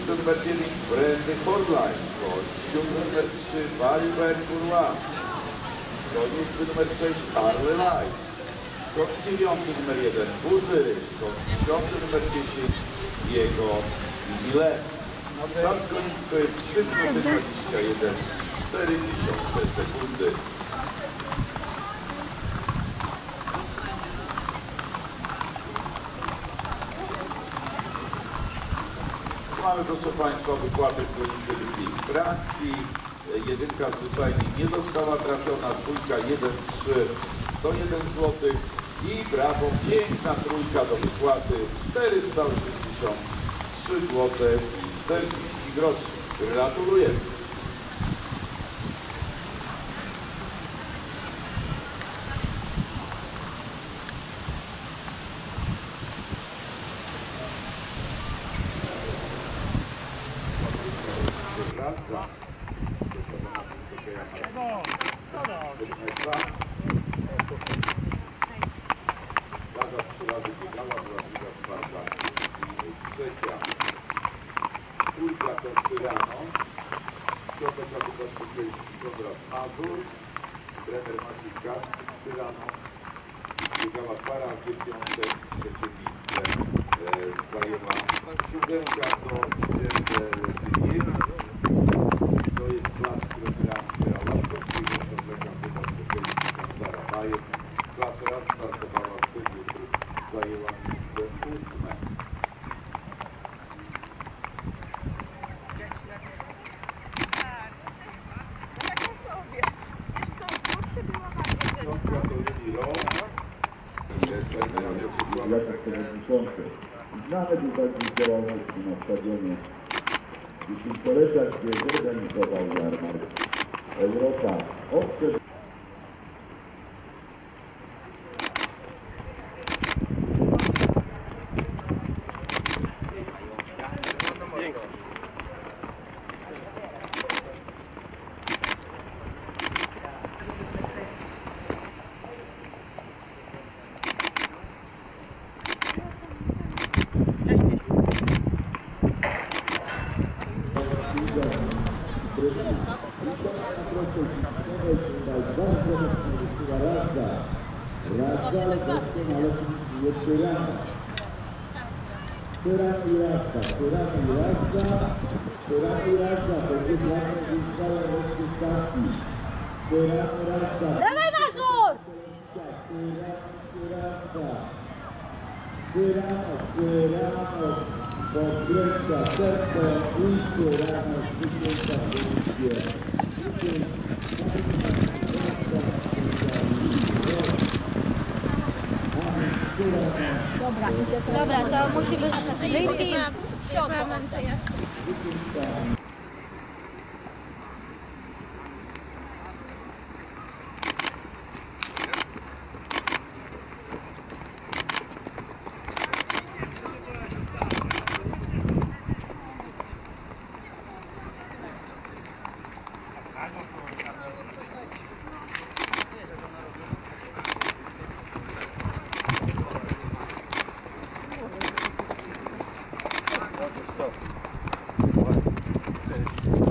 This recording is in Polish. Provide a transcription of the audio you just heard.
Miejsce numer 9 Brandy Hordline. Koń numer 3 Baliber Kurwa. Koniec numer 6 Harley Light. Koń 9 numer 1 Buzyrys. Koń 10 numer 10 jego Mile. Czas koni to jest 3 minuty 21,4 sekundy. Mamy, proszę Państwa, wypłatę z gonitwy frakcji. Jedynka zwyczajnie nie została trafiona, dwójka 1-3, 101 zł i brawo, piękna trójka do wypłaty 483 zł i 40 groszy. Gratulujemy. Plaża 3 razy biegała, wrażliwa czwarta i trzecia. Trójka to 3 rano. Piątek kapitan Konrad Mazur. Trener Maciej Kasz 3 rano. Biegała 2 razy, piątek, trzecie miejsce zajęła. Siódemka to Syniec. To jest klacz trenera Łaskowskiego, to kandydat do Zarabajem. Klacz raz startowała w tym jutru, zajęła miejsce 8. Piątka to Lilo. W latach 70. Znany był taki działalności na stadionie. W 10-leciach, gdzie zorganizował jarmark Europa. Dawaj, Mazur! Podkręca tempo i Tyrano przykręca wyjście. Dobra, to musi być Dream Team. Stop.